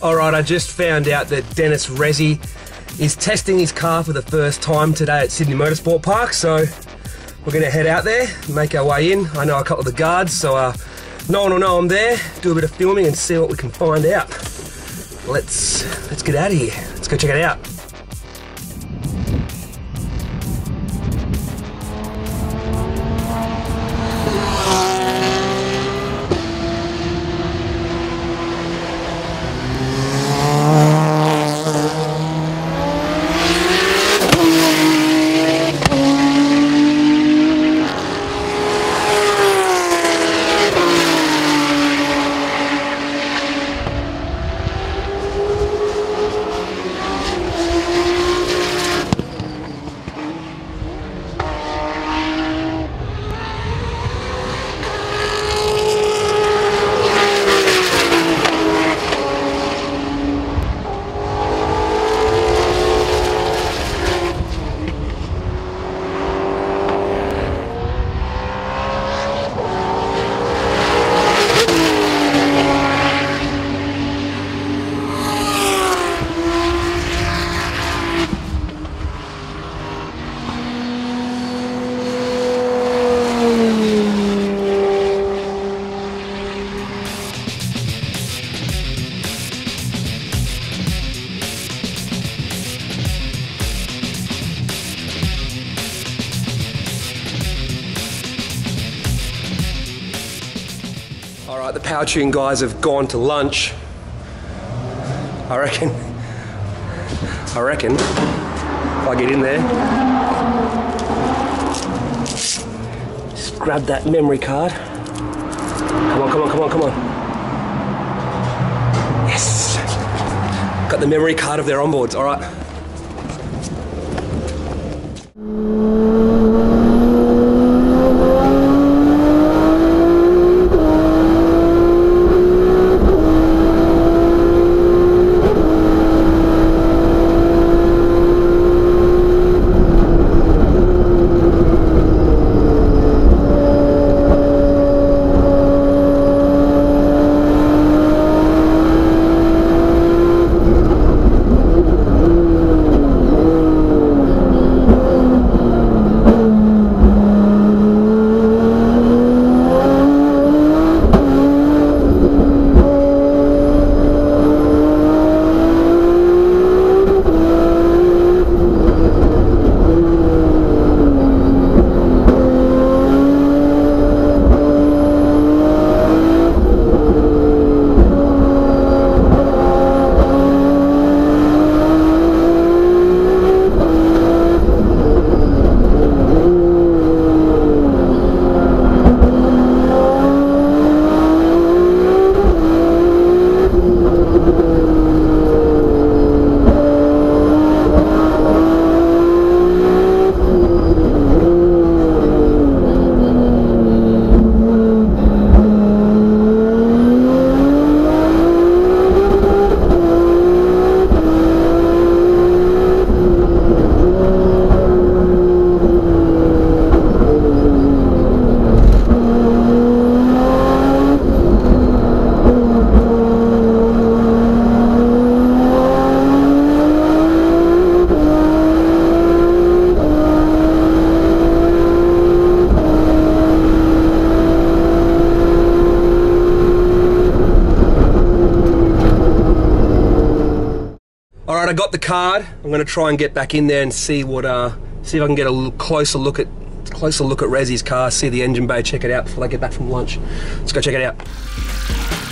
Alright, I just found out that Dennis Resi is testing his car for the first time today at Sydney Motorsport Park, so we're going to head out there, make our way in. I know a couple of the guards, so no one will know I'm there, do a bit of filming and see what we can find out. Let's get out of here. Let's go check it out. Alright, the Powertune guys have gone to lunch. I reckon if I get in there, just grab that memory card. Come on. Yes! Got the memory card of their onboards, alright. Alright, I got the card. I'm going to try and get back in there and see if I can get a closer look at Resi's car, see the engine bay, check it out before I get back from lunch. Let's go check it out.